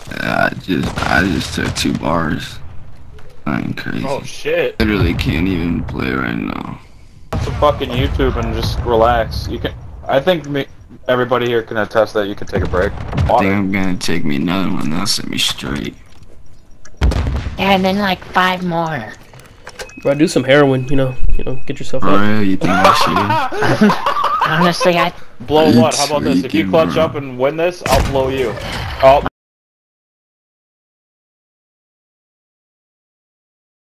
I just took 2 bars. I ain't crazy. Oh shit. Literally can't even play right now. Watch some fucking YouTube and just relax. You can. I think everybody here can attest that you can take a break. I think I'm gonna take me another one. That'll set me straight. Yeah, and then like 5 more. Bro, do some heroin, you know, get yourself For up. real, you think I should? Honestly, I... Blow what? How about this? If you clutch up and win this, I'll blow you. Oh.